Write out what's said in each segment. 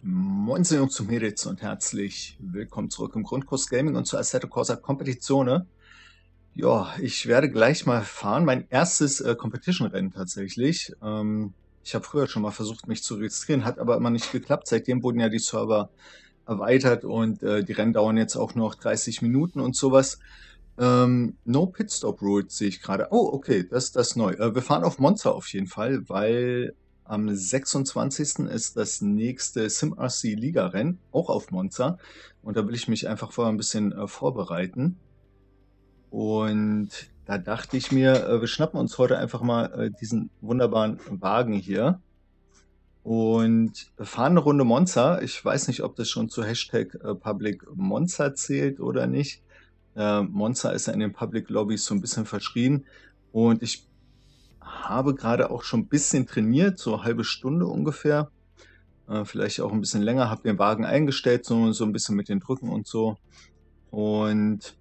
Moin Jungs und Mädels und herzlich willkommen zurück im Grundkurs Gaming und zur Assetto Corsa Competizione. Ja, ich werde gleich mal fahren. Mein erstes Competition-Rennen tatsächlich. Ich habe früher schon mal versucht, mich zu registrieren, hat aber immer nicht geklappt. Seitdem wurden ja die Server erweitert und die Rennen dauern jetzt auch nur noch 30 Minuten und sowas. No Pitstop Rules sehe ich gerade. Oh, okay, das ist neu. Wir fahren auf Monza auf jeden Fall, weil am 26. ist das nächste SimRC Liga-Rennen, auch auf Monza. Und da will ich mich einfach vorher ein bisschen vorbereiten. Und da dachte ich mir, wir schnappen uns heute einfach mal diesen wunderbaren Wagen hier und fahren eine Runde Monza. Ich weiß nicht, ob das schon zu Hashtag Public Monza zählt oder nicht. Monza ist ja in den Public Lobbys so ein bisschen verschrien. Und ich habe gerade auch schon ein bisschen trainiert, so eine halbe Stunde ungefähr. Vielleicht auch ein bisschen länger, habe den Wagen eingestellt, so ein bisschen mit den Drücken und so. Und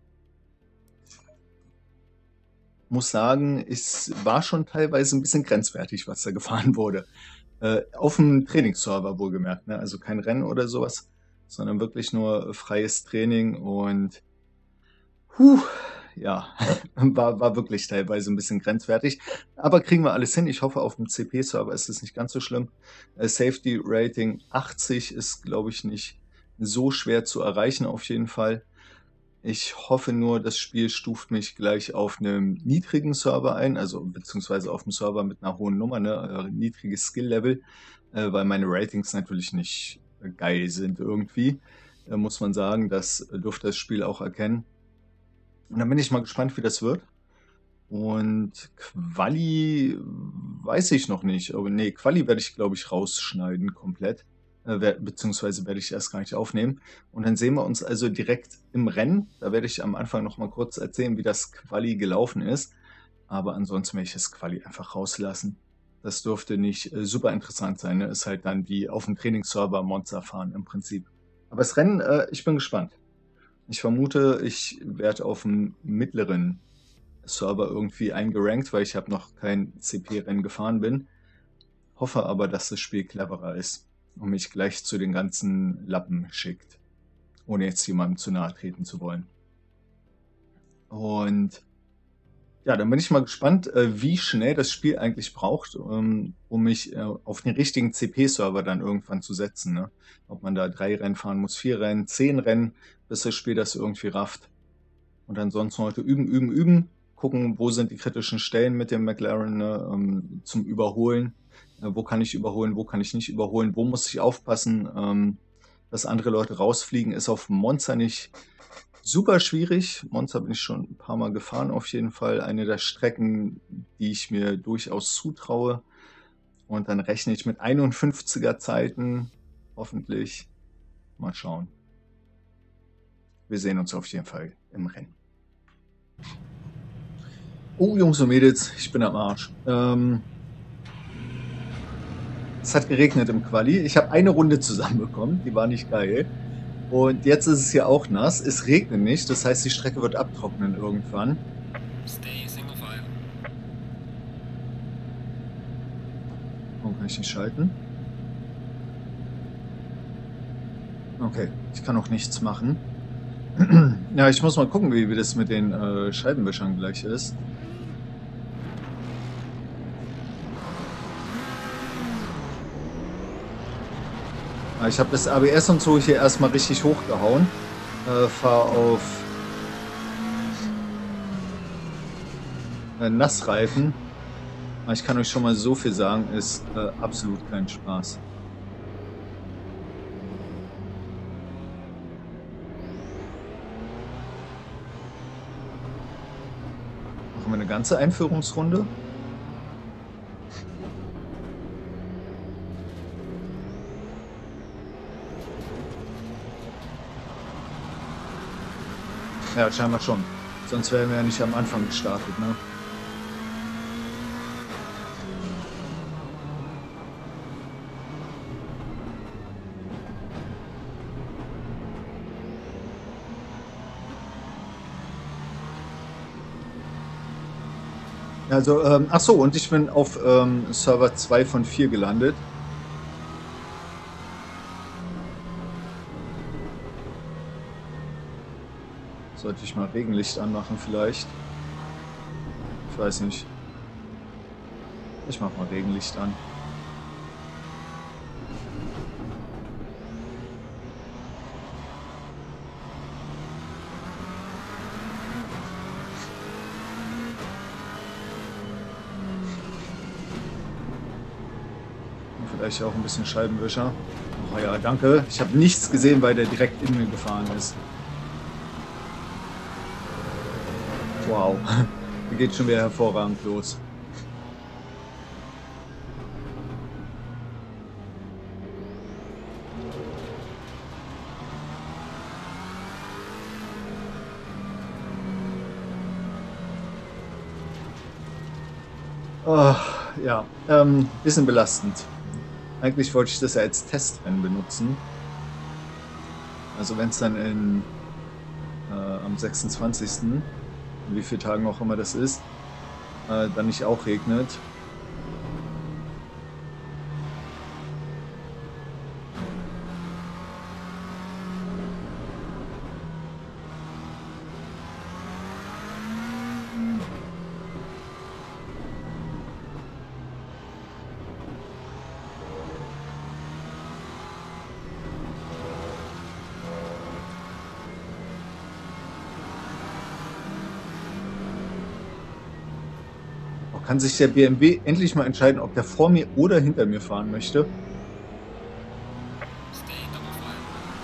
muss sagen, es war schon teilweise ein bisschen grenzwertig, was da gefahren wurde. Auf dem Trainingsserver wohlgemerkt, ne? Also kein Rennen oder sowas, sondern wirklich nur freies Training und Puh, ja, war wirklich teilweise ein bisschen grenzwertig. Aber kriegen wir alles hin. Ich hoffe, auf dem CP-Server ist es nicht ganz so schlimm. Safety Rating 80 ist, glaube ich, nicht so schwer zu erreichen, auf jeden Fall. Ich hoffe nur, das Spiel stuft mich gleich auf einem niedrigen Server ein, also beziehungsweise auf einem Server mit einer hohen Nummer, ne, niedriges Skill-Level, weil meine Ratings natürlich nicht geil sind irgendwie, muss man sagen. Das dürfte das Spiel auch erkennen. Und dann bin ich mal gespannt, wie das wird. Und Quali weiß ich noch nicht. Aber nee, Quali werde ich, glaube ich, rausschneiden komplett. Beziehungsweise werde ich erst gar nicht aufnehmen. Und dann sehen wir uns also direkt im Rennen. Da werde ich am Anfang noch mal kurz erzählen, wie das Quali gelaufen ist. Aber ansonsten werde ich das Quali einfach rauslassen. Das dürfte nicht super interessant sein. Ne? Ist halt dann wie auf dem Trainingsserver Monza fahren im Prinzip. Aber das Rennen, ich bin gespannt. Ich vermute, ich werde auf dem mittleren Server irgendwie eingerankt, weil ich habe noch kein CP-Rennen gefahren bin. Hoffe aber, dass das Spiel cleverer ist und mich gleich zu den ganzen Lappen schickt, ohne jetzt jemandem zu nahe treten zu wollen. Und ja, dann bin ich mal gespannt, wie schnell das Spiel eigentlich braucht, um mich auf den richtigen CP-Server dann irgendwann zu setzen. Ne? Ob man da 3 Rennen fahren muss, 4 Rennen, 10 Rennen, bis das Spiel das irgendwie rafft. Und ansonsten heute üben. Gucken, wo sind die kritischen Stellen mit dem McLaren, ne, zum Überholen. Wo kann ich überholen, wo kann ich nicht überholen, wo muss ich aufpassen, dass andere Leute rausfliegen, ist auf Monza nicht super schwierig. Monza bin ich schon ein paar Mal gefahren, auf jeden Fall. Eine der Strecken, die ich mir durchaus zutraue. Und dann rechne ich mit 51er Zeiten, hoffentlich. Mal schauen. Wir sehen uns auf jeden Fall im Rennen. Oh, Jungs und Mädels, ich bin am Arsch. Es hat geregnet im Quali. Ich habe eine Runde zusammenbekommen, die war nicht geil. Und jetzt ist es hier auch nass. Es regnet nicht, das heißt, die Strecke wird abtrocknen irgendwann. Stay single file. Warum kann ich nicht schalten? Okay, ich kann auch nichts machen. Ja, ich muss mal gucken, wie das mit den Scheibenwischern gleich ist. Ich habe das ABS und so hier erstmal richtig hochgehauen. Fahr auf Nassreifen. Aber ich kann euch schon mal so viel sagen, ist absolut kein Spaß. Machen wir eine ganze Einführungsrunde. Ja, scheinbar schon. Sonst wären wir ja nicht am Anfang gestartet, ne? Also, ach so, und ich bin auf Server 2 von 4 gelandet. Sollte ich mal Regenlicht anmachen vielleicht? Ich weiß nicht. Ich mach mal Regenlicht an. Und vielleicht auch ein bisschen Scheibenwischer. Oh ja, danke. Ich habe nichts gesehen, weil der direkt in mir gefahren ist. Wow. Hier geht schon wieder hervorragend los. Oh, ja, bisschen belastend. Eigentlich wollte ich das ja als Testrennen benutzen. Also wenn es dann am 26., in wie viele Tagen auch immer das ist, dann nicht auch regnet. Kann sich der BMW endlich mal entscheiden, ob der vor mir oder hinter mir fahren möchte? Stay double file.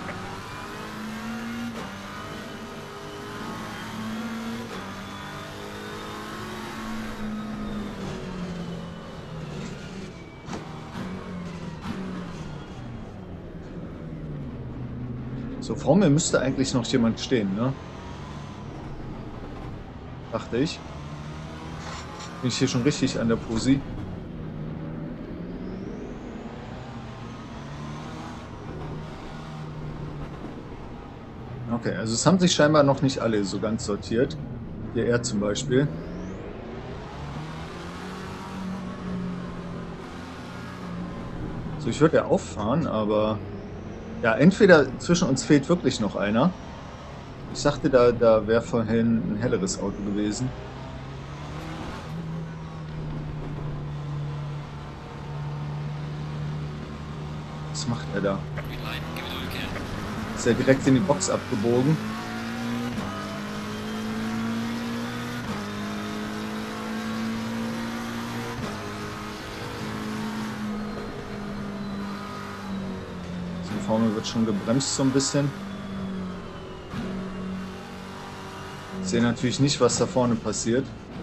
So, vor mir müsste eigentlich noch jemand stehen, ne? Dachte ich. Bin ich hier schon richtig an der Posi? Okay, also es haben sich scheinbar noch nicht alle so ganz sortiert. Hier er zum Beispiel. So, ich würde ja auffahren, aber ja, entweder zwischen uns fehlt wirklich noch einer. Ich dachte, da wäre vorhin ein helleres Auto gewesen. Was macht er da? Green light, give it all you can. Ist er direkt in die Box abgebogen? So, vorne wird schon gebremst so ein bisschen. Ich sehe natürlich nicht, was da vorne passiert.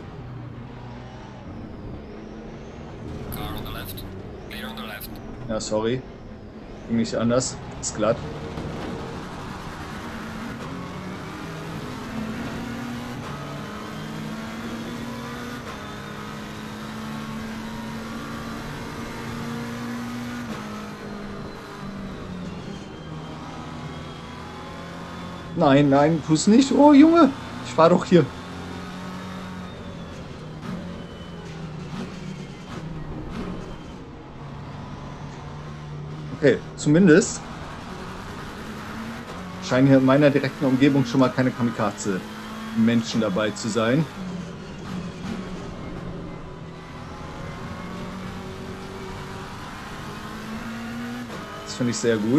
Car on the left. Clear on the left. Ja, sorry. Ging nicht anders. Ist glatt. Nein, nein, tu's nicht. Oh, Junge, ich fahr doch hier. Okay, zumindest scheinen hier in meiner direkten Umgebung schon mal keine Kamikaze-Menschen dabei zu sein. Das finde ich sehr gut.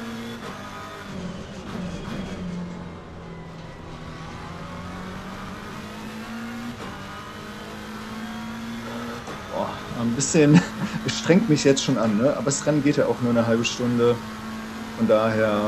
Boah, ein bisschen, es strengt mich jetzt schon an, ne? Aber das Rennen geht ja auch nur eine halbe Stunde. Von daher.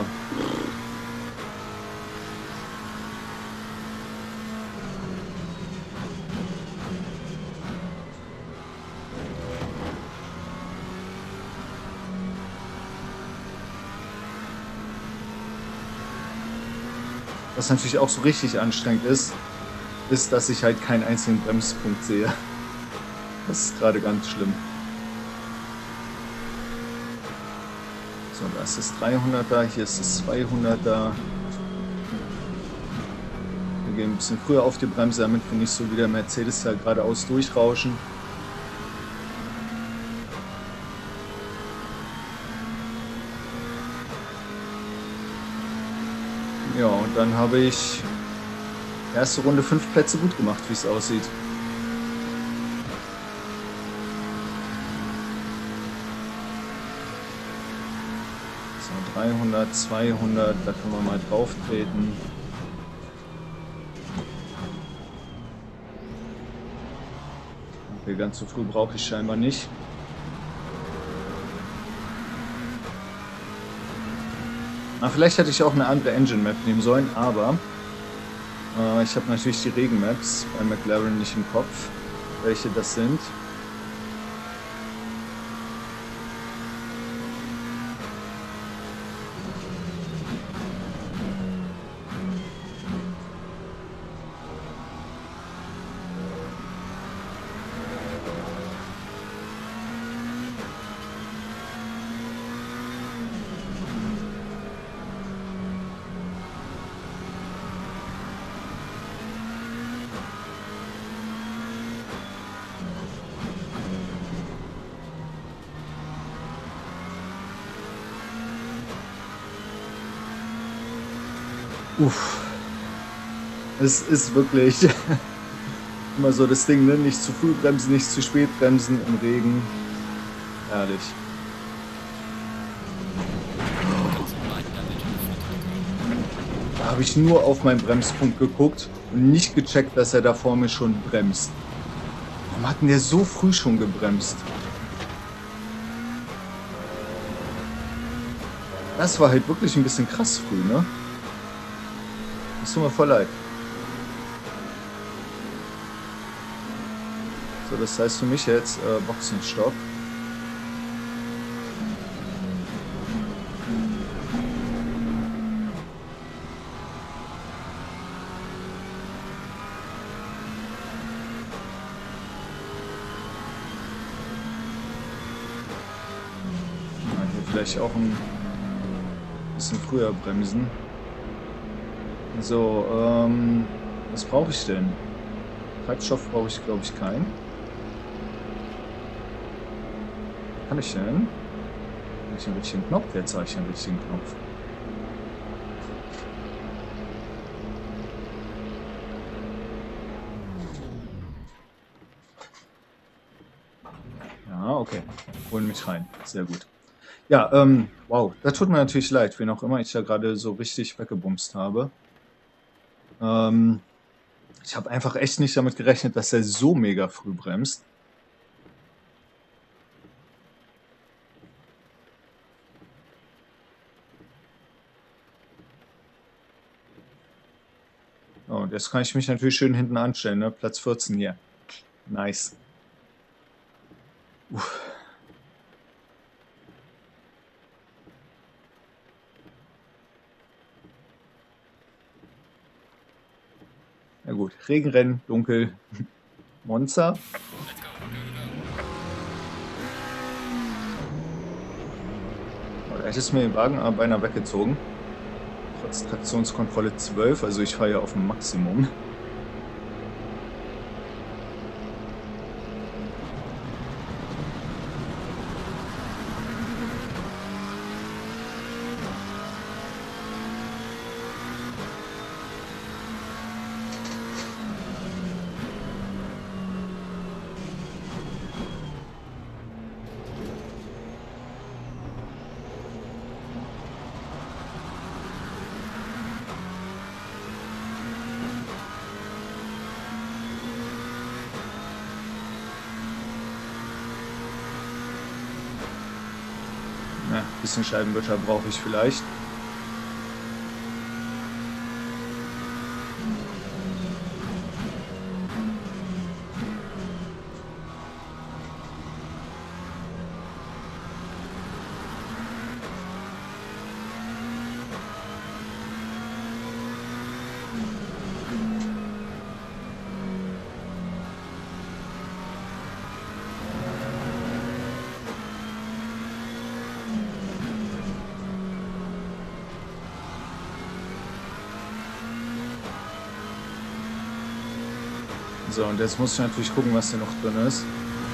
Was natürlich auch so richtig anstrengend ist, dass ich halt keinen einzigen Bremspunkt sehe. Das ist gerade ganz schlimm. So, da ist das 300er, hier ist das 200er. Wir gehen ein bisschen früher auf die Bremse, damit wir nicht so wie der Mercedes da geradeaus durchrauschen. Ja, und dann habe ich Erste Runde 5 Plätze gut gemacht, wie es aussieht. So, 300, 200, da können wir mal drauf treten. Okay, ganz so früh brauche ich scheinbar nicht. Vielleicht hätte ich auch eine andere Engine-Map nehmen sollen, aber ich habe natürlich die Regen-Maps bei McLaren nicht im Kopf, welche das sind. Uff. Es ist wirklich immer so das Ding, ne? Nicht zu früh bremsen, nicht zu spät bremsen im Regen. Herrlich. Da habe ich nur auf meinen Bremspunkt geguckt und nicht gecheckt, dass er da vor mir schon bremst. Warum hat denn der so früh schon gebremst? Das war halt wirklich ein bisschen krass früh, ne? Das tut mir voll leid. So, das heißt für mich jetzt Boxenstopp. Hier vielleicht auch ein bisschen früher bremsen. So, was brauche ich denn? Treibstoff brauche ich, glaube ich, keinen. Was kann ich denn? Habe ich einen richtigen Knopf? Jetzt habe ich einen richtigen Knopf. Ja, okay. Holen mich rein. Sehr gut. Ja, wow. Das tut mir natürlich leid, wen auch immer ich da gerade so richtig weggebumst habe. Ich habe einfach echt nicht damit gerechnet, dass er so mega früh bremst. Oh, und jetzt kann ich mich natürlich schön hinten anstellen, ne? Platz 14 hier. Nice. Uff. Na gut, Regenrennen, dunkel, Monza. Oh, da hätte es mir den Wagen aber beinahe weggezogen. Trotz Traktionskontrolle 12, also ich fahre ja auf dem Maximum. Ja, ein bisschen Scheibenwischer brauche ich vielleicht. So, und jetzt muss ich natürlich gucken, was hier noch drin ist.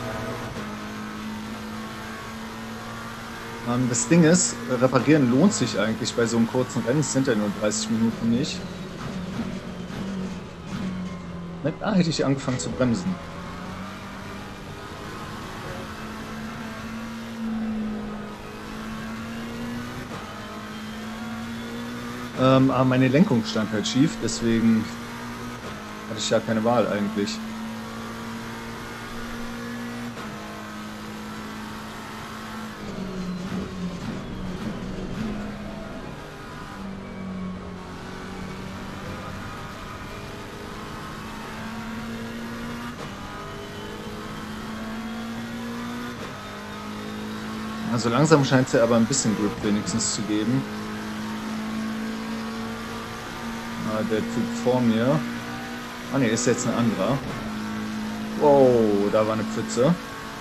Das Ding ist, reparieren lohnt sich eigentlich bei so einem kurzen Rennen. Es sind ja nur 30 Minuten nicht. Ne, da hätte ich angefangen zu bremsen. Aber meine Lenkung stand halt schief, deswegen hatte ich ja keine Wahl eigentlich. Also langsam scheint es ja aber ein bisschen Grip wenigstens zu geben. Der Typ vor mir. Ah ne, ist jetzt ein anderer. Wow, da war eine Pfütze.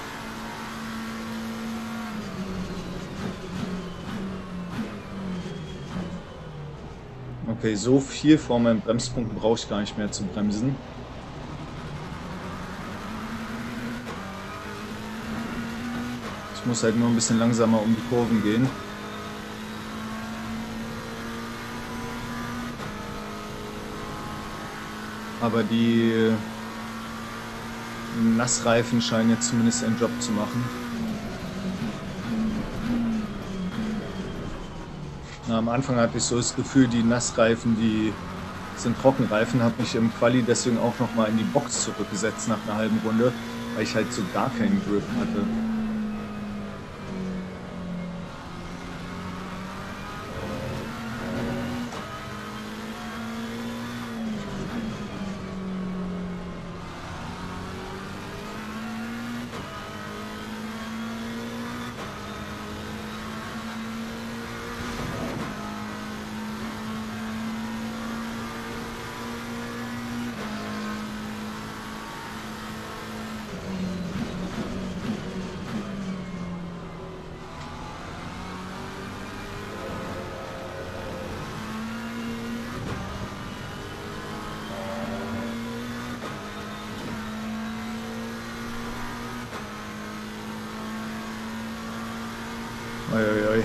Okay, so viel vor meinem Bremspunkt brauche ich gar nicht mehr zu bremsen. Ich muss halt nur ein bisschen langsamer um die Kurven gehen. Aber die Nassreifen scheinen jetzt zumindest ihren Job zu machen. Am Anfang hatte ich so das Gefühl, die Nassreifen, die sind Trockenreifen, habe mich im Quali deswegen auch nochmal in die Box zurückgesetzt nach einer halben Runde, weil ich halt so gar keinen Grip hatte. Oi, oi, oi.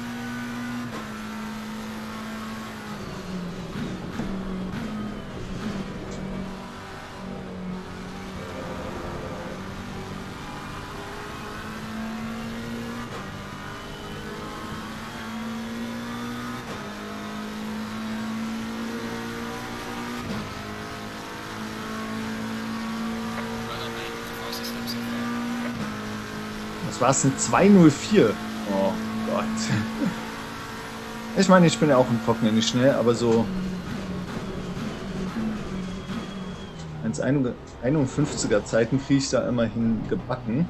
Was war es? Ein 204. Oh Gott. Ich meine, ich bin ja auch im Trockenen nicht schnell, aber so 1,51er Zeiten kriege ich da immerhin gebacken.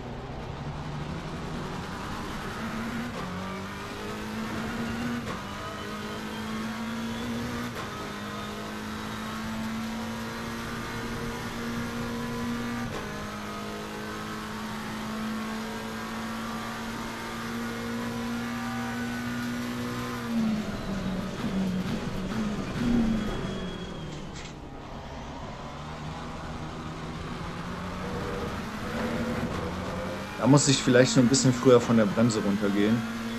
Da muss ich vielleicht noch ein bisschen früher von der Bremse runtergehen.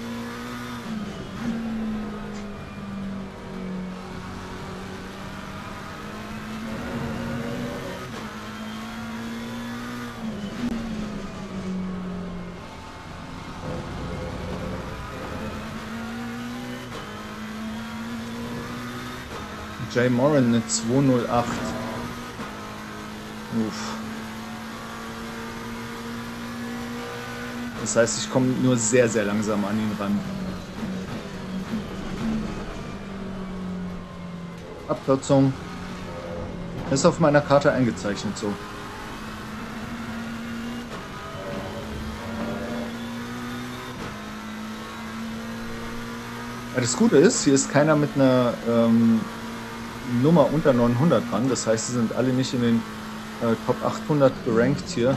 Jay Moran eine 208. Uff. Das heißt, ich komme nur sehr, sehr langsam an ihn ran. Abkürzung. Ist auf meiner Karte eingezeichnet so. Das Gute ist, hier ist keiner mit einer Nummer unter 900 dran. Das heißt, sie sind alle nicht in den Top 800 gerankt hier.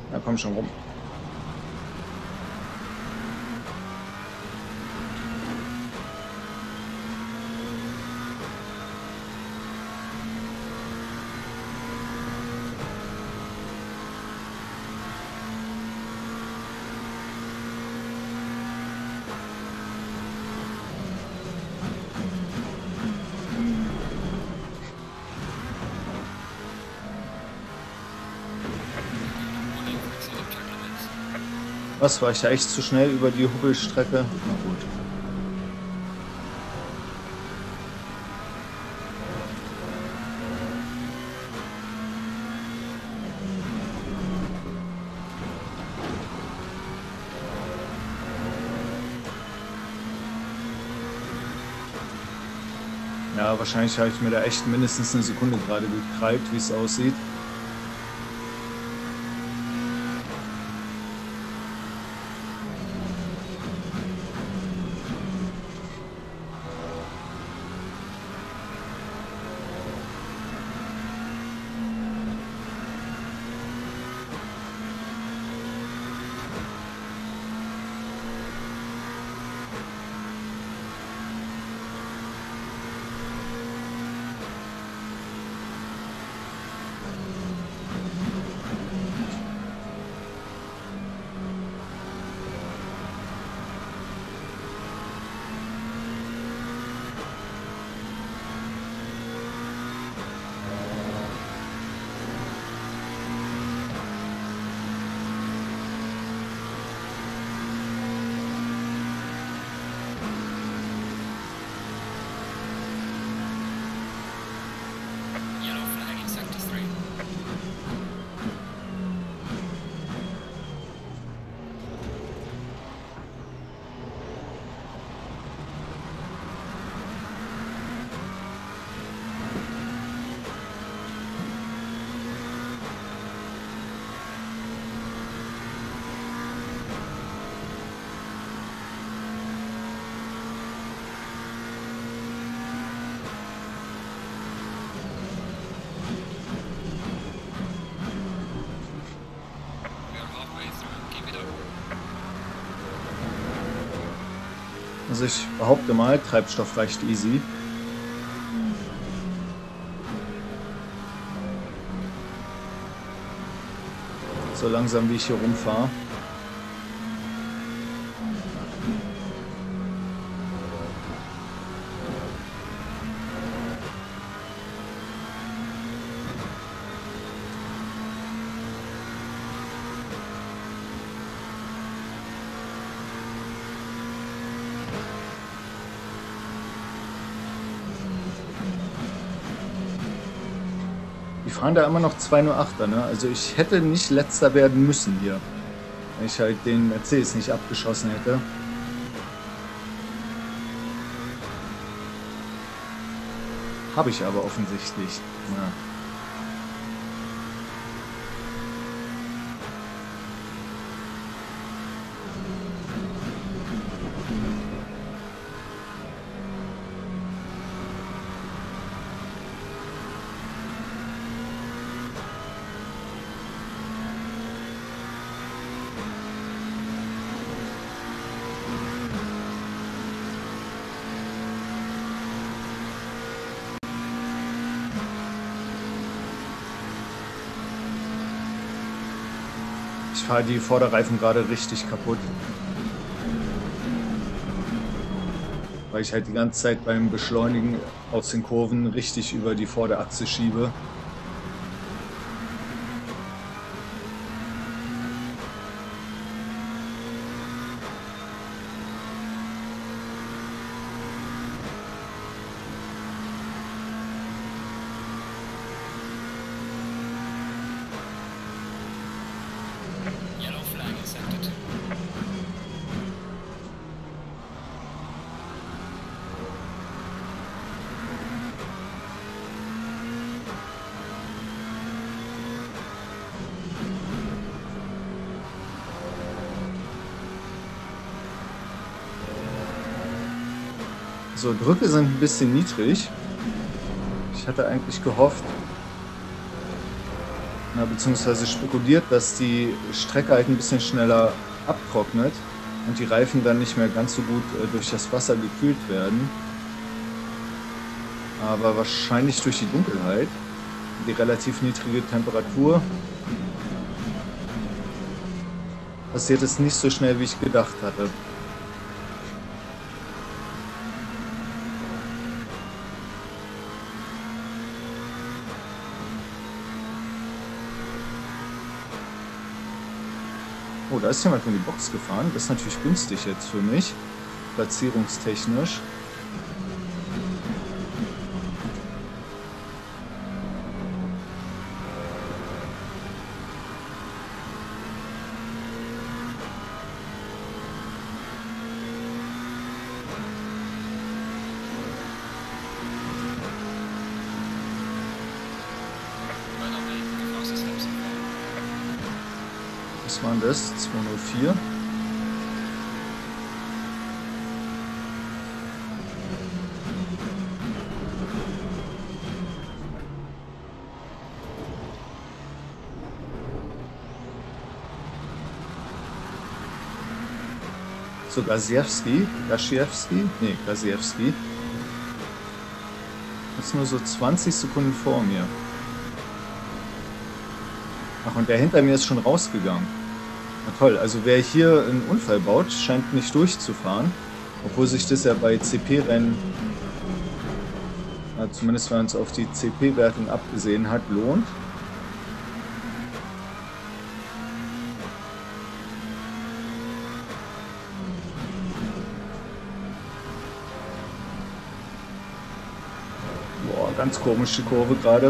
Na komm schon rum. Was, war ich da echt zu schnell über die Hubbelstrecke? Na gut. Ja, wahrscheinlich habe ich mir da echt mindestens eine Sekunde gerade gekrallt, wie es aussieht. Yellow flag in sector 3. We are halfway through. Keep it up. Also ich behaupte mal, Treibstoff reicht easy. So langsam wie ich hier rumfahre. Die fahren da immer noch 208er, ne? Also ich hätte nicht letzter werden müssen hier, wenn ich halt den Mercedes nicht abgeschossen hätte. Habe ich aber offensichtlich. Ja. Ich fahre die Vorderreifen gerade richtig kaputt. Weil ich halt die ganze Zeit beim Beschleunigen aus den Kurven richtig über die Vorderachse schiebe. Yellow flag in sector 2. So, Drücke sind ein bisschen niedrig. Ich hatte eigentlich gehofft, Ja, beziehungsweise spekuliert, dass die Strecke halt ein bisschen schneller abtrocknet und die Reifen dann nicht mehr ganz so gut durch das Wasser gekühlt werden. Aber wahrscheinlich durch die Dunkelheit, die relativ niedrige Temperatur, passiert es nicht so schnell, wie ich gedacht hatte. Oh, da ist jemand in die Box gefahren. Das ist natürlich günstig jetzt für mich, platzierungstechnisch. Was war denn das? 204. So, Gasiewski. Nee, Gasiewski. Ist nur so 20 Sekunden vor mir. Ach, und der hinter mir ist schon rausgegangen. Na toll, also wer hier einen Unfall baut, scheint nicht durchzufahren. Obwohl sich das ja bei CP-Rennen, zumindest wenn man es auf die CP-Wertung abgesehen hat, lohnt. Boah, ganz komische Kurve gerade.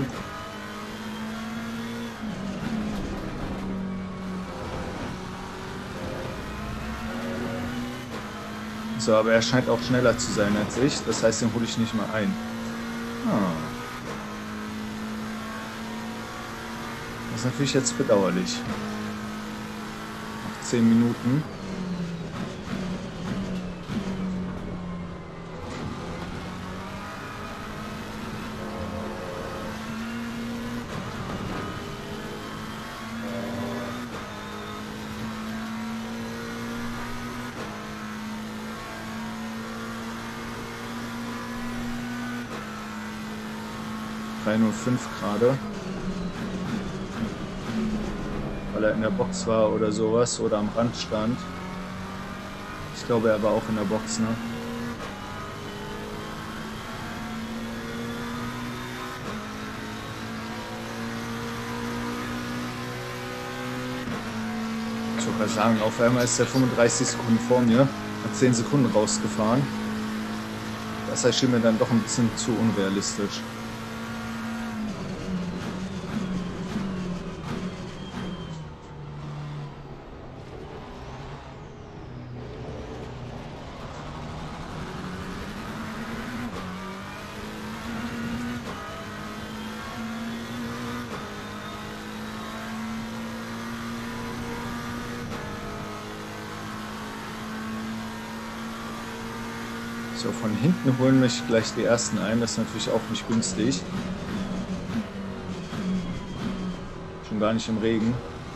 So, aber er scheint auch schneller zu sein als ich. Das heißt, den hole ich nicht mal ein. Das ist natürlich jetzt bedauerlich. Nach 10 Minuten. Nur 5 gerade, weil er in der Box war oder sowas oder am Rand stand. Ich glaube, er war auch in der Box, ne? Ich wollte gerade sagen, auf einmal ist er 35 Sekunden vor mir, hat 10 Sekunden rausgefahren. Das erschien mir dann doch ein bisschen zu unrealistisch. So, von hinten holen mich gleich die ersten ein, das ist natürlich auch nicht günstig. Schon gar nicht im Regen.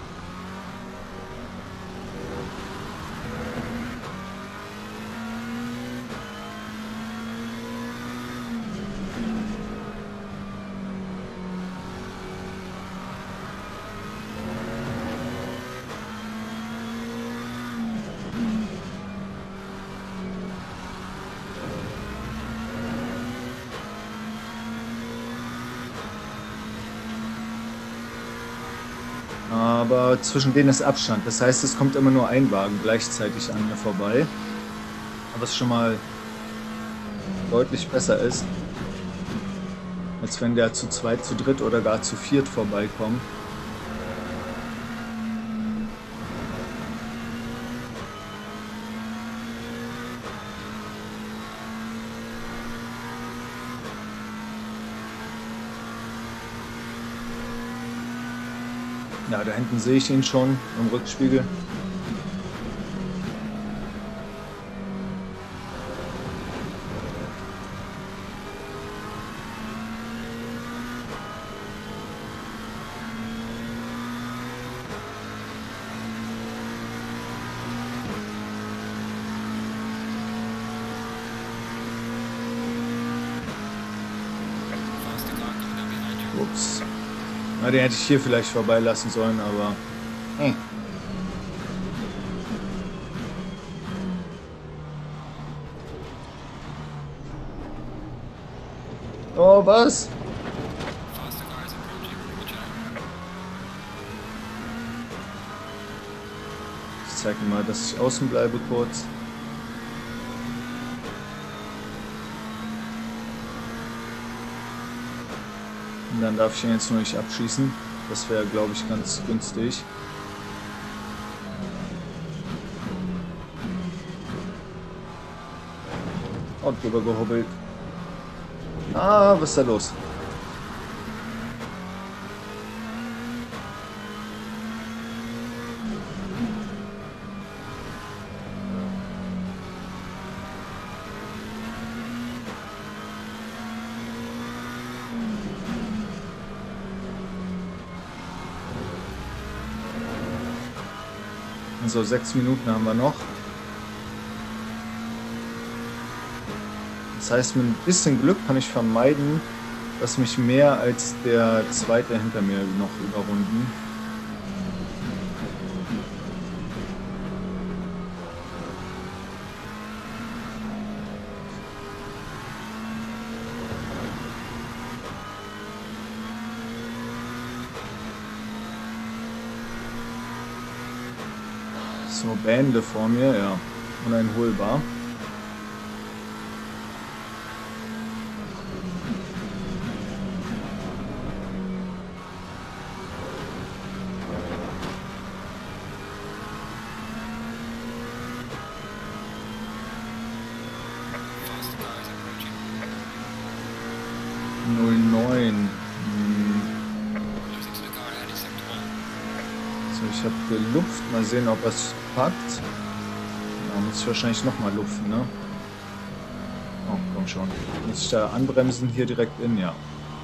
Aber zwischen denen ist Abstand. Das heißt, es kommt immer nur ein Wagen gleichzeitig an mir vorbei. Was schon mal deutlich besser ist, als wenn der zu zweit, zu dritt oder gar zu viert vorbeikommt. Ja, da hinten sehe ich ihn schon im Rückspiegel. Na, den hätte ich hier vielleicht vorbeilassen sollen, aber... Oh, was? Faster car is approaching. Watch out. Ich zeige mal, dass ich außen bleibe kurz. Und dann darf ich ihn jetzt nur nicht abschießen. Das wäre, glaube ich, ganz günstig. Und drüber gehobbelt. Ah, was ist da los? So, 6 Minuten haben wir noch. Das heißt, mit ein bisschen Glück kann ich vermeiden, dass mich mehr als der zweite hinter mir noch überrunden. So, Bände vor mir, ja. Uneinholbar. Faster car is approaching. 09. Losing to the car ahead is sector 1. So, ich habe gelupft. Mal sehen, ob es packt. Da muss ich wahrscheinlich nochmal lupfen, ne? Oh, komm schon. Muss ich da anbremsen? Hier direkt in, ja.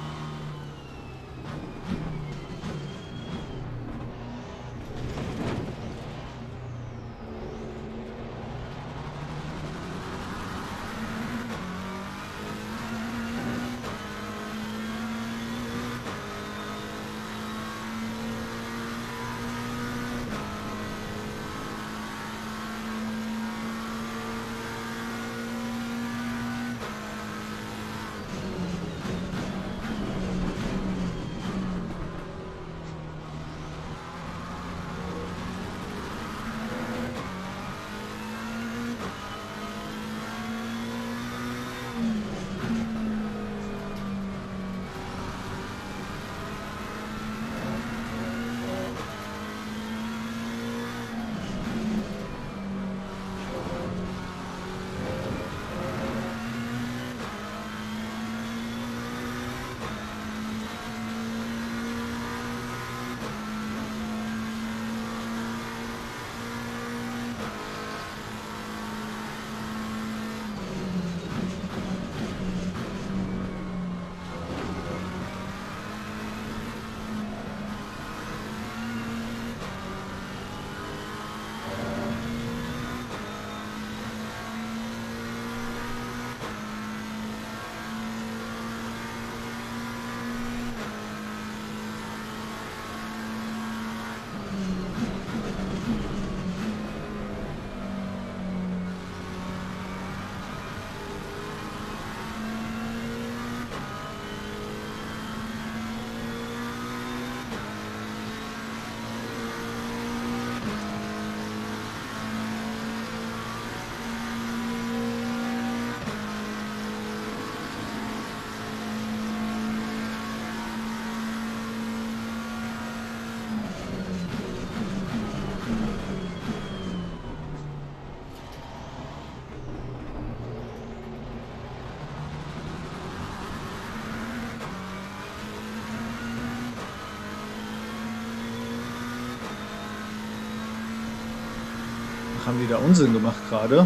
Haben die da Unsinn gemacht gerade?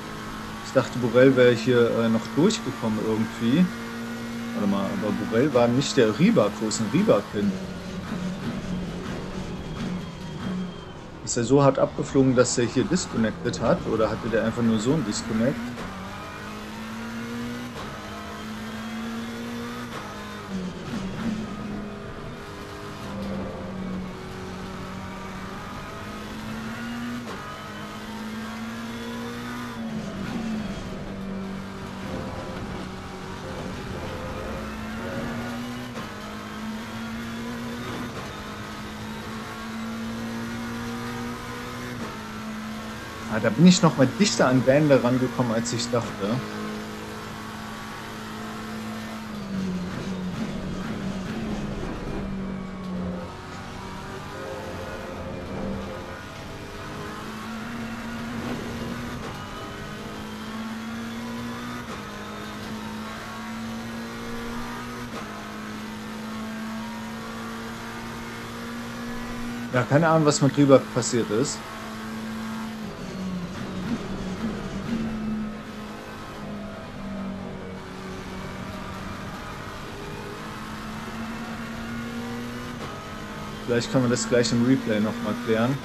Ich dachte, Borel wäre hier noch durchgekommen irgendwie. Warte mal, aber Borel war nicht der Rieback. Wo ist ein Rieback hin? Ist er so hart abgeflogen, dass er hier disconnected hat? Oder hatte der einfach nur so ein Disconnect? Ah, da bin ich noch mal dichter an Bände rangekommen, als ich dachte. Ja, keine Ahnung, was mit drüber passiert ist. Vielleicht können wir das gleich im Replay nochmal klären.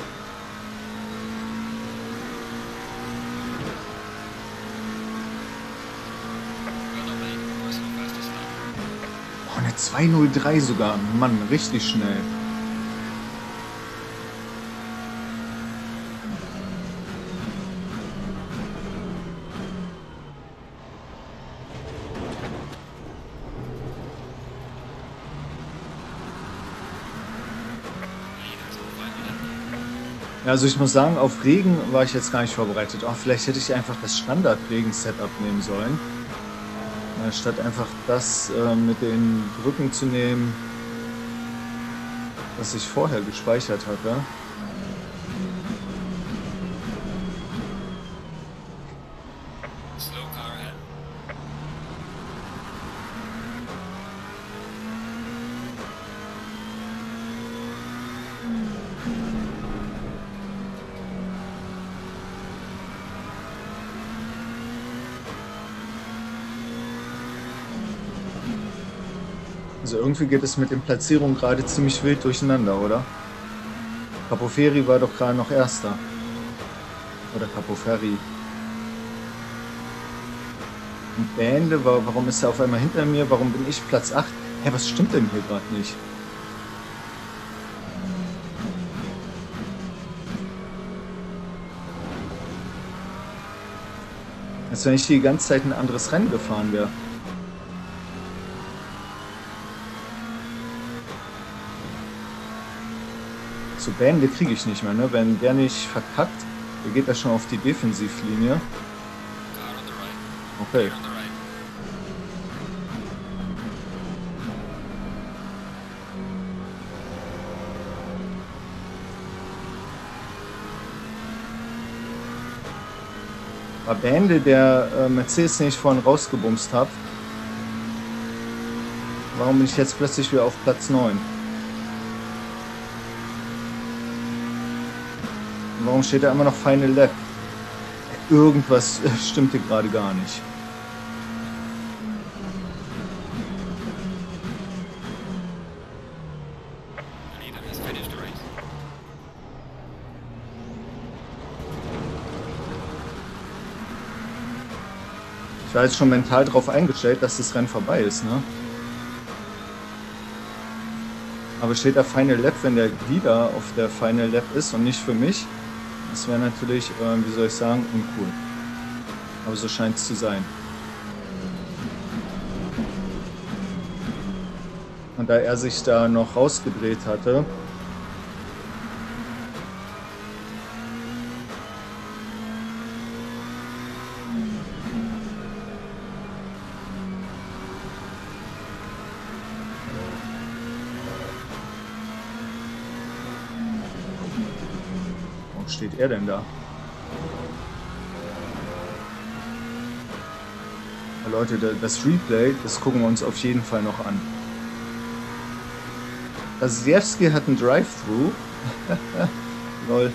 Oh, eine 2:03 sogar. Mann, richtig schnell. Ja, also ich muss sagen, auf Regen war ich jetzt gar nicht vorbereitet. Oh, vielleicht hätte ich einfach das Standard-Regen-Setup nehmen sollen. Statt einfach das mit den Brücken zu nehmen, was ich vorher gespeichert hatte. Slow car ahead. Also irgendwie geht es mit den Platzierungen gerade ziemlich wild durcheinander, oder? Capo Ferri war doch gerade noch Erster. Oder Capo Ferri. Und Bände, warum ist er auf einmal hinter mir? Warum bin ich Platz 8? Hä, was stimmt denn hier gerade nicht? Als wenn ich die ganze Zeit ein anderes Rennen gefahren wäre. So Bände kriege ich nicht mehr, ne? Wenn der nicht verkackt, der geht da schon auf die Defensivlinie. Car on the right. Okay. Clear on the right. War Bände der Mercedes, den ich vorhin rausgebumst habe. Warum bin ich jetzt plötzlich wieder auf Platz 9? Und warum steht da immer noch Final Lap? Irgendwas stimmt hier gerade gar nicht. The leader has finished the race. Ich war jetzt schon mental darauf eingestellt, dass das Rennen vorbei ist, ne? Aber steht da Final Lap, wenn der Leader auf der Final Lap ist und nicht für mich? Das wäre natürlich, wie soll ich sagen, uncool. Aber so scheint es zu sein. Und da er sich da noch rausgedreht hatte, wo steht er denn da? Ja, Leute, das Replay, das gucken wir uns auf jeden Fall noch an. Rasiewski hat einen Drive-Thru. Lol.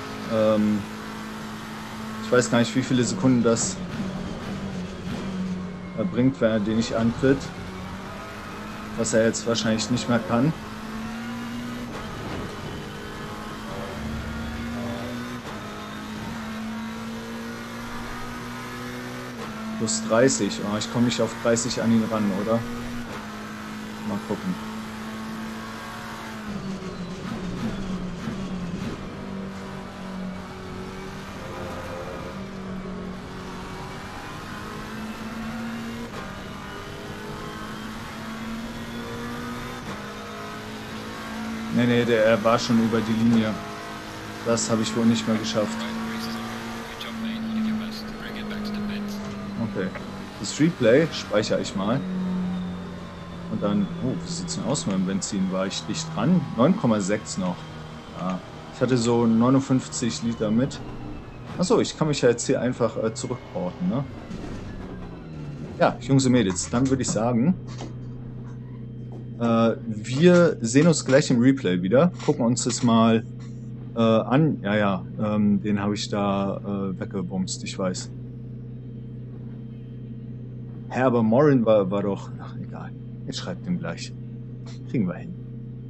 Ich weiß gar nicht, wie viele Sekunden das bringt, wenn er den nicht antritt. Was er jetzt wahrscheinlich nicht mehr kann. Plus 30. Oh, ich komme nicht auf 30 an ihn ran, oder? Mal gucken. Nee, er war schon über die Linie. Das habe ich wohl nicht mehr geschafft. Right, the race is over. Okay. Das Replay speichere ich mal. Und dann, oh, wie sieht es denn aus mit dem Benzin? War ich dicht dran? 9,6 noch. Ja, ich hatte so 59 Liter mit. Achso, ich kann mich ja jetzt hier einfach zurückporten, ne? Ja, Jungs und Mädels, dann würde ich sagen, wir sehen uns gleich im Replay wieder. Gucken uns das mal an. Ja, ja, den habe ich da weggebumst, ich weiß. Hä, aber Morin war doch... Ach, egal. Jetzt schreibt ihm gleich. Kriegen wir hin.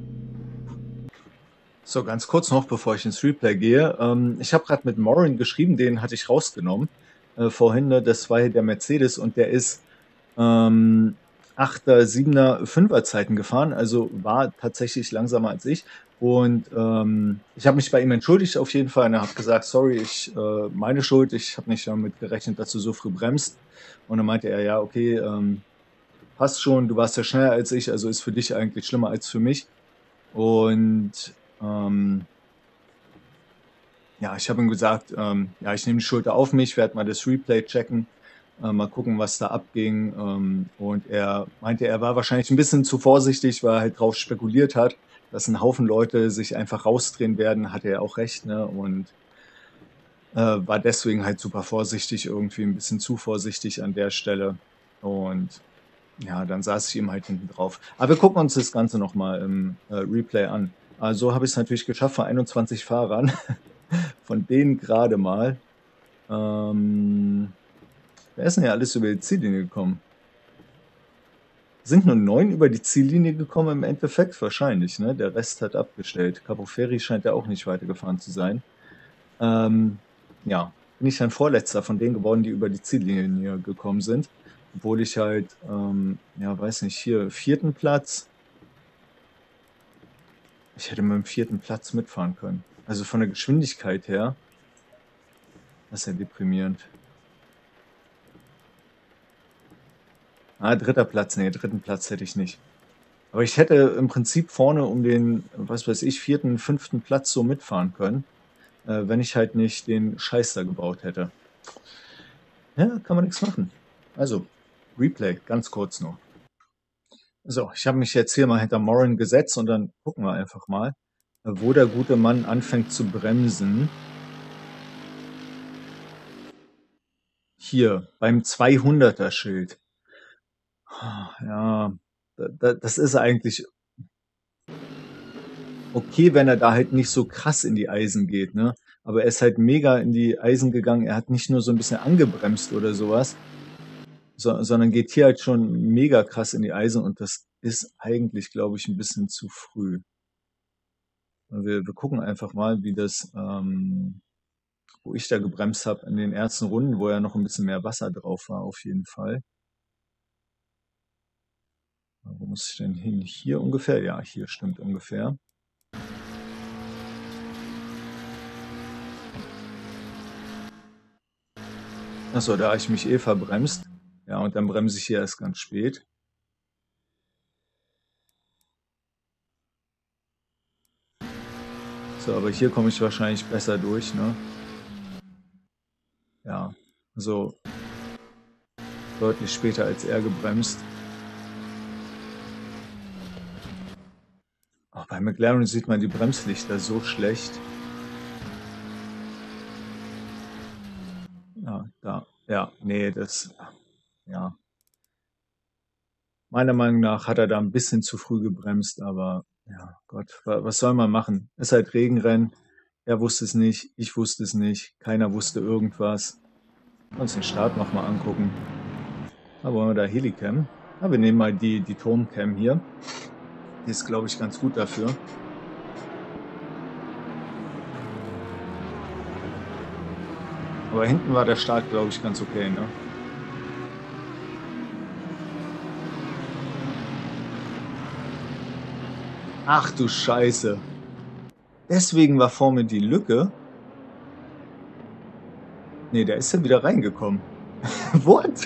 So, ganz kurz noch, bevor ich ins Replay gehe. Ich habe gerade mit Morin geschrieben, den hatte ich rausgenommen. Vorhin, ne, das war hier der Mercedes und der ist 8er, 7er, 5er Zeiten gefahren. Also war tatsächlich langsamer als ich. Und ich habe mich bei ihm entschuldigt auf jeden Fall. Und er hat gesagt, sorry, meine Schuld. Ich habe nicht damit gerechnet, dass du so früh bremst. Und dann meinte er, ja, okay, passt schon, du warst ja schneller als ich, also ist für dich eigentlich schlimmer als für mich. Und ja, ich habe ihm gesagt, ja, ich nehme die Schuld auf mich, werde mal das Replay checken, mal gucken, was da abging. Und er meinte, er war wahrscheinlich ein bisschen zu vorsichtig, weil er halt drauf spekuliert hat, dass ein Haufen Leute sich einfach rausdrehen werden, hatte er auch recht, ne? Und war deswegen halt super vorsichtig, irgendwie ein bisschen zu vorsichtig an der Stelle. Und ja, dann saß ich ihm halt hinten drauf. Aber wir gucken uns das Ganze nochmal im Replay an. Also habe ich es natürlich geschafft von 21 Fahrern. Von denen gerade mal. Wer ist denn ja alles über die Ziellinie gekommen? Sind nur 9 über die Ziellinie gekommen im Endeffekt? Wahrscheinlich, ne? Der Rest hat abgestellt. Capo Ferri scheint ja auch nicht weitergefahren zu sein. Ja, bin ich dann Vorletzter von denen geworden, die über die Ziellinie gekommen sind. Obwohl ich halt, ja, weiß nicht, hier 4. Platz. Ich hätte mit dem 4. Platz mitfahren können. Also von der Geschwindigkeit her. Das ist ja deprimierend. Ah, 3. Platz. Nee, 3. Platz hätte ich nicht. Aber ich hätte im Prinzip vorne um den, was weiß ich, 4., 5. Platz so mitfahren können. Wenn ich halt nicht den Scheiß da gebaut hätte. Ja, kann man nichts machen. Also, Replay, ganz kurz noch. So, ich habe mich jetzt hier mal hinter Morin gesetzt und dann gucken wir einfach mal, wo der gute Mann anfängt zu bremsen. Hier, beim 200er Schild. Ja, das ist eigentlich okay, wenn er da halt nicht so krass in die Eisen geht, ne? Aber er ist halt mega in die Eisen gegangen. Er hat nicht nur so ein bisschen angebremst oder sowas, sondern geht hier halt schon mega krass in die Eisen und das ist eigentlich, glaube ich, ein bisschen zu früh. Wir gucken einfach mal, wie das, wo ich da gebremst habe in den ersten Runden, wo ja noch ein bisschen mehr Wasser drauf war, auf jeden Fall. Wo muss ich denn hin? Hier ungefähr? Ja, hier stimmt ungefähr. Achso, da habe ich mich verbremst. Ja, und dann bremse ich hier erst ganz spät. So, aber hier komme ich wahrscheinlich besser durch, ne? Ja, so deutlich später als er gebremst. Auch bei McLaren sieht man die Bremslichter so schlecht. Ja, da. Ja, nee, das. Ja. Meiner Meinung nach hat er da ein bisschen zu früh gebremst, aber ja, Gott, was soll man machen? Ist halt Regenrennen. Er wusste es nicht, ich wusste es nicht, keiner wusste irgendwas. Uns den Start nochmal angucken. Da wollen wir da Helicam. Ja, wir nehmen mal die Turmcam hier. Die ist, glaube ich, ganz gut dafür. Aber hinten war der Start, glaube ich, ganz okay, ne? Ach du Scheiße. Deswegen war vor mir die Lücke. Nee, der ist ja wieder reingekommen. What?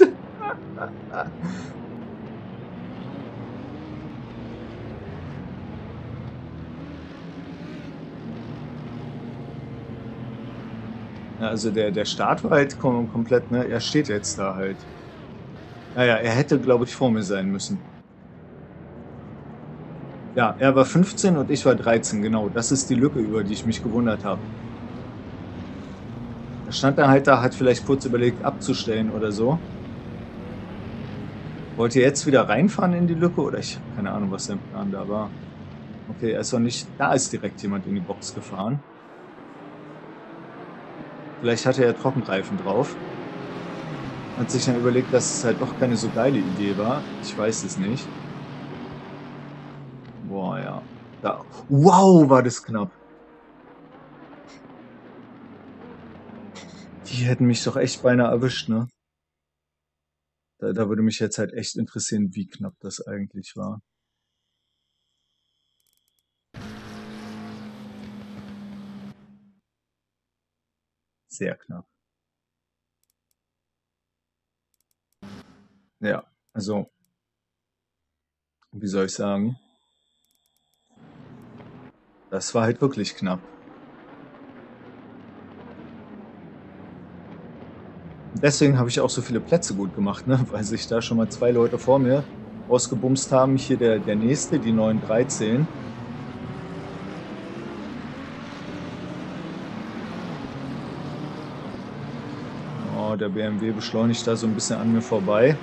Ja, also der Start war halt komplett, ne? Er steht jetzt da halt. Naja, er hätte, glaube ich, vor mir sein müssen. Ja, er war 15 und ich war 13, genau. Das ist die Lücke, über die ich mich gewundert habe. Da stand er halt da, hat vielleicht kurz überlegt, abzustellen oder so. Wollt ihr jetzt wieder reinfahren in die Lücke oder ich habe keine Ahnung, was sein Plan da war. Okay, er ist noch nicht. Da ist direkt jemand in die Box gefahren. Vielleicht hatte er Trockenreifen drauf. Hat sich dann überlegt, dass es halt doch keine so geile Idee war. Ich weiß es nicht. Boah, ja. Da. Wow, war das knapp. Die hätten mich doch echt beinahe erwischt, ne? Da würde mich jetzt halt echt interessieren, wie knapp das eigentlich war. Sehr knapp. Ja, also, wie soll ich sagen? Das war halt wirklich knapp. Deswegen habe ich auch so viele Plätze gut gemacht, ne? Weil sich da schon mal 2 Leute vor mir ausgebumst haben. Hier der nächste, die 913. Oh, der BMW beschleunigt da so ein bisschen an mir vorbei.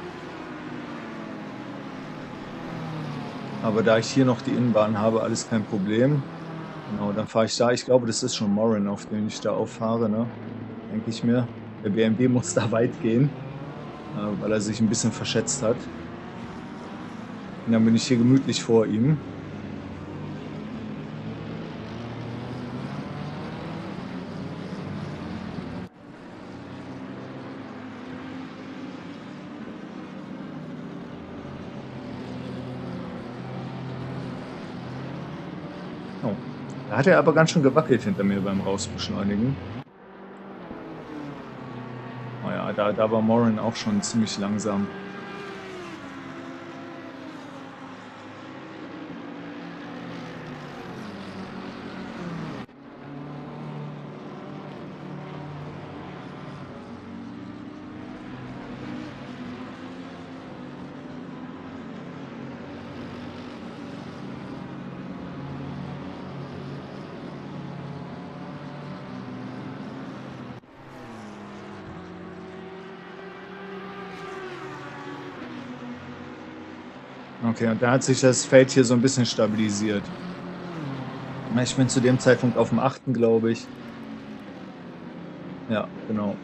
Aber da ich hier noch die Innenbahn habe, alles kein Problem. Genau, dann fahre ich da. Ich glaube, das ist schon Morin, auf den ich da auffahre, ne? Denke ich mir. Der BMW muss da weit gehen, weil er sich ein bisschen verschätzt hat. Und dann bin ich hier gemütlich vor ihm. Oh. Da hat er aber ganz schön gewackelt hinter mir beim Rausbeschleunigen. Oh ja, da war Morin auch schon ziemlich langsam. Okay, und da hat sich das Feld hier so ein bisschen stabilisiert. Ich bin zu dem Zeitpunkt auf dem 8., glaube ich. Ja, genau.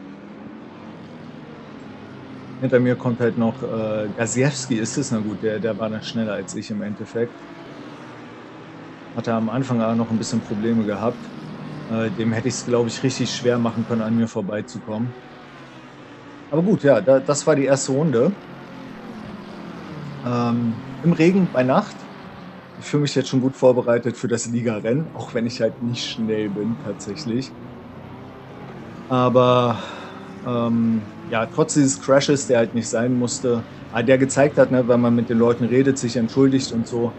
Hinter mir kommt halt noch Gasiewski ist es. Na gut, der war dann schneller als ich im Endeffekt. Hatte am Anfang auch noch ein bisschen Probleme gehabt. Dem hätte ich es, glaube ich, richtig schwer machen können, an mir vorbeizukommen. Aber gut, ja, das war die erste Runde. Im Regen bei Nacht. Ich fühle mich jetzt schon gut vorbereitet für das Ligarennen, auch wenn ich halt nicht schnell bin tatsächlich. Aber ja, trotz dieses Crashes, der halt nicht sein musste, der gezeigt hat, ne, wenn man mit den Leuten redet, sich entschuldigt und so,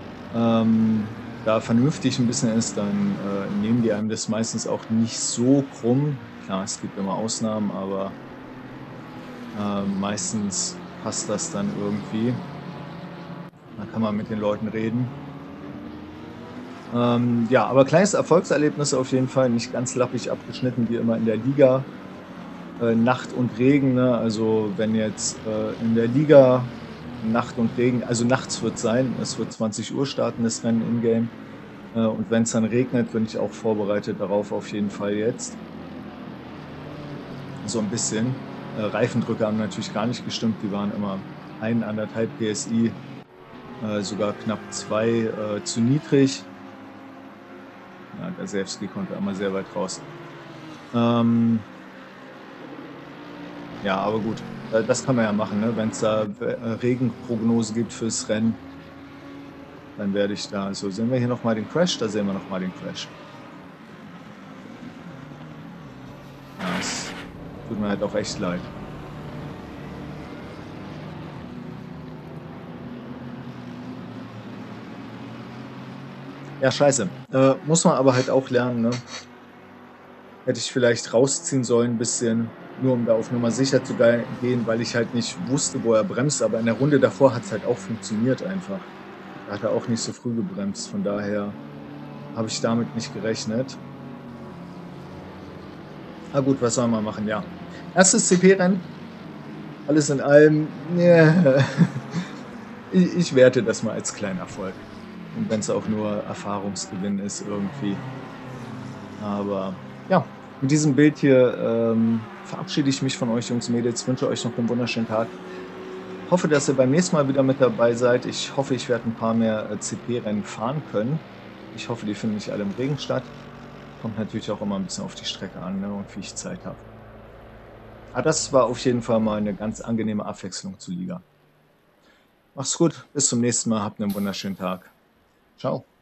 da vernünftig ein bisschen ist, dann nehmen die einem das meistens auch nicht so krumm. Klar, es gibt immer Ausnahmen, aber meistens passt das dann irgendwie. Da kann man mit den Leuten reden. Ja, aber kleines Erfolgserlebnis auf jeden Fall, nicht ganz lappig abgeschnitten wie immer in der Liga. Nacht und Regen, ne? Also wenn jetzt in der Liga Nacht und Regen, also nachts wird sein, es wird 20 Uhr starten, das Rennen in-game. Und wenn es dann regnet, bin ich auch vorbereitet darauf auf jeden Fall jetzt. So ein bisschen. Reifendrücke haben natürlich gar nicht gestimmt, die waren immer 1,5 PSI, sogar knapp 2 zu niedrig. Ja, Gasiewski konnte einmal sehr weit raus. Ja, aber gut, das kann man ja machen, ne? Wenn es da Regenprognose gibt fürs Rennen, dann werde ich da. So, sehen wir hier nochmal den Crash? Da sehen wir nochmal den Crash. Ja, es tut mir halt auch echt leid. Ja, scheiße. Muss man aber halt auch lernen, ne? Hätte ich vielleicht rausziehen sollen ein bisschen. Nur um da auf Nummer sicher zu gehen, weil ich halt nicht wusste, wo er bremst. Aber in der Runde davor hat es halt auch funktioniert einfach. Da hat er auch nicht so früh gebremst. Von daher habe ich damit nicht gerechnet. Na gut, was soll man machen? Ja. Erstes CP-Rennen. Alles in allem. Yeah. Ich werte das mal als kleinen Erfolg. Und wenn es auch nur Erfahrungsgewinn ist irgendwie. Aber ja, mit diesem Bild hier verabschiede ich mich von euch Jungs und Mädels. Wünsche euch noch einen wunderschönen Tag. Hoffe, dass ihr beim nächsten Mal wieder mit dabei seid. Ich hoffe, ich werde ein paar mehr CP-Rennen fahren können. Ich hoffe, die finden nicht alle im Regen statt. Kommt natürlich auch immer ein bisschen auf die Strecke an, ne, und wie ich Zeit habe. Aber das war auf jeden Fall mal eine ganz angenehme Abwechslung zur Liga. Macht's gut, bis zum nächsten Mal, habt einen wunderschönen Tag. Ciao.